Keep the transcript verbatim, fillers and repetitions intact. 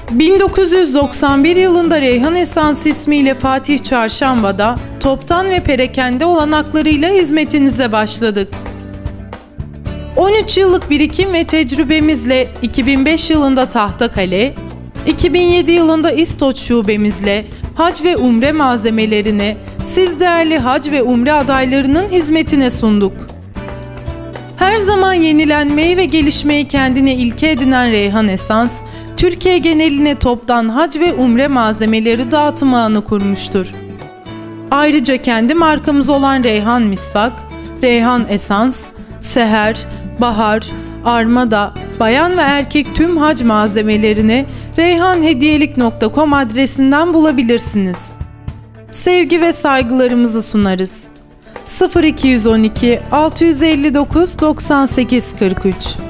bin dokuz yüz doksan bir yılında Reyhan Esans ismiyle Fatih Çarşamba'da toptan ve perakende olanaklarıyla hizmetinize başladık. on üç yıllık birikim ve tecrübemizle iki bin beş yılında Tahtakale, iki bin yedi yılında İstoç şubemizle hac ve umre malzemelerini siz değerli hac ve umre adaylarının hizmetine sunduk. Her zaman yenilenmeyi ve gelişmeyi kendine ilke edinen Reyhan Esans, Türkiye geneline toptan hac ve umre malzemeleri dağıtım ağını kurmuştur. Ayrıca kendi markamız olan Reyhan Misvak, Reyhan Esans, Seher, Bahar, Armada, bayan ve erkek tüm hac malzemelerini reyhanhediyelik nokta com adresinden bulabilirsiniz. Sevgi ve saygılarımızı sunarız. sıfır iki yüz on iki altı yüz elli dokuz doksan sekiz kırk üç